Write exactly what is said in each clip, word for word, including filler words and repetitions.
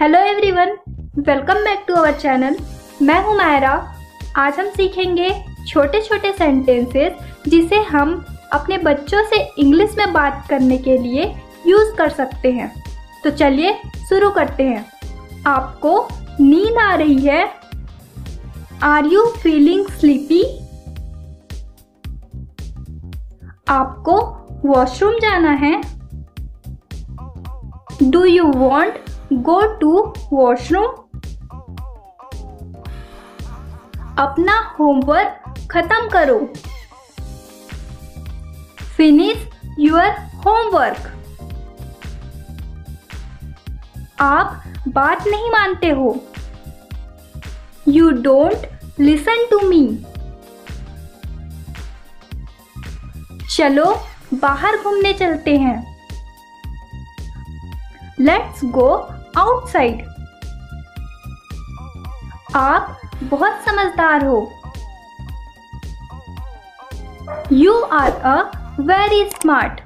Hello everyone, welcome back to our channel. मैं हूं मायरा। आज हम सीखेंगे छोटे छोटे सेंटेंसेस जिसे हम अपने बच्चों से इंग्लिश में बात करने के लिए यूज़ कर सकते हैं। तो चलिए शुरू करते हैं। आपको नींद आ रही है? Are you feeling sleepy? आपको वॉशरूम जाना है? Do you want go to washroom? अपना होमवर्क खत्म करो। Finish your homework. आप बात नहीं मानते हो। You don't listen to me. चलो बाहर घूमने चलते हैं। Let's go outside. आप बहुत समझदार हो। You are a very smart.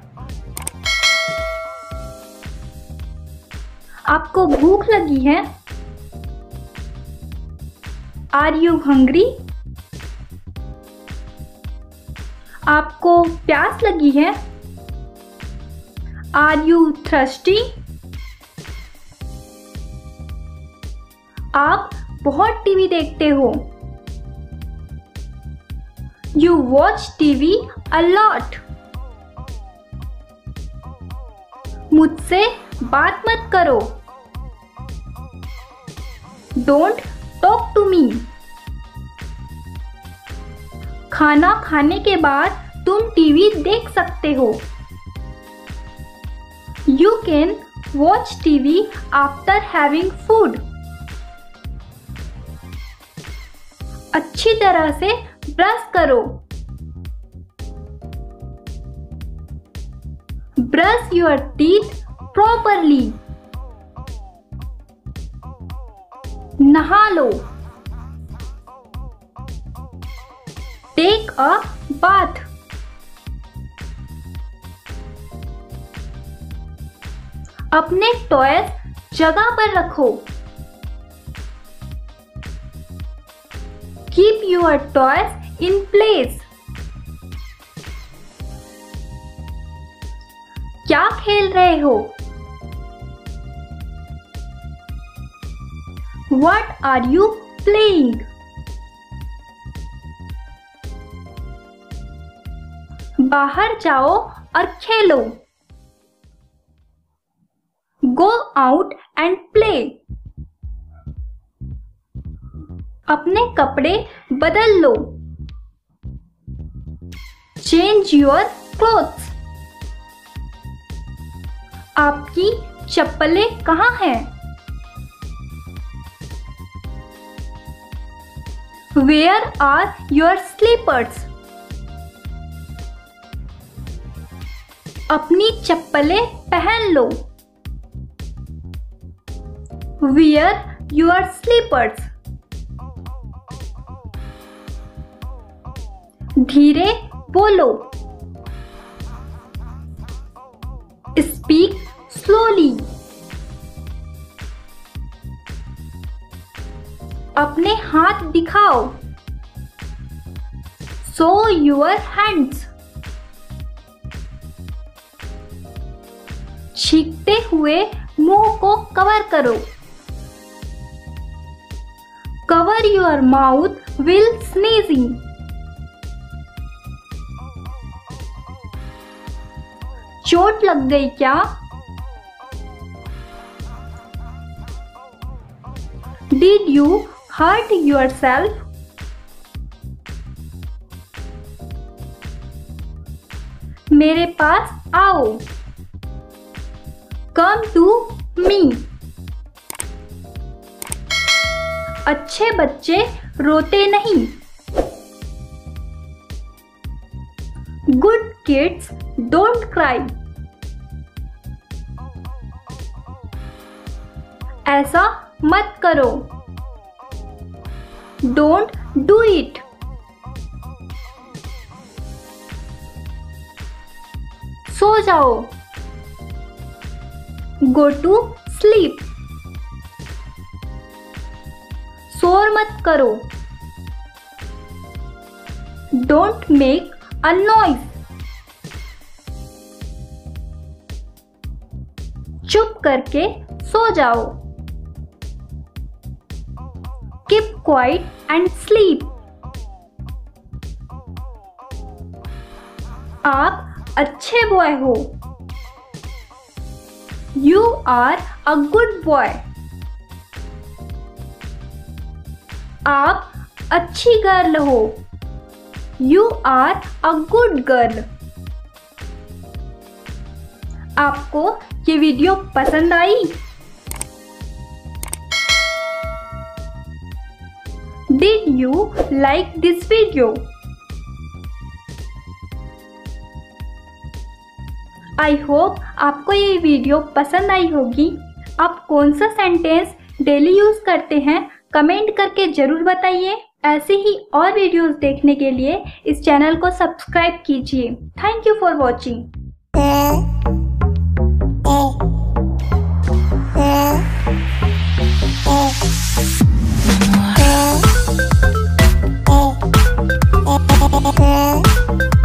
आपको भूख लगी है? Are you hungry? आपको प्यास लगी है? Are you thirsty? आप बहुत टीवी देखते हो। You watch TV a lot. मुझसे बात मत करो। Don't talk to me. खाना खाने के बाद तुम टीवी देख सकते हो। You can watch TV after having food. अच्छी तरह से ब्रश करो। Brush your teeth properly. नहा लो। Take a bath. अपने टॉयज जगह पर रखो। Keep your toys in place. क्या खेल रहे हो? What are you playing? बाहर जाओ और खेलो। Go out and play. अपने कपड़े बदल लो। Change your clothes. आपकी चप्पलें कहाँ हैं? Where are your slippers? अपनी चप्पलें पहन लो। Wear your slippers. धीरे बोलो। Speak slowly. अपने हाथ दिखाओ। Show your hands. छींकते हुए मुंह को कवर करो। Cover your mouth while sneezing. चोट लग गई क्या? Did you hurt yourself? मेरे पास आओ। Come to me. अच्छे बच्चे रोते नहीं। Good kids don't cry. ऐसा मत करो। Don't do it. सो जाओ। Go to sleep. शोर मत करो। Don't make a noise. चुप करके सो जाओ। Keep quiet and sleep. आप अच्छे बॉय हो। You are a good boy. आप अच्छी गर्ल हो। You are a good girl. आपको ये वीडियो पसंद आई? Did you like this video? I hope आपको ये वीडियो पसंद आई होगी। आप कौन सा सेंटेंस डेली यूज करते हैं कमेंट करके जरूर बताइए। ऐसे ही और वीडियोस देखने के लिए इस चैनल को सब्सक्राइब कीजिए। Thank you for watching. Yeah.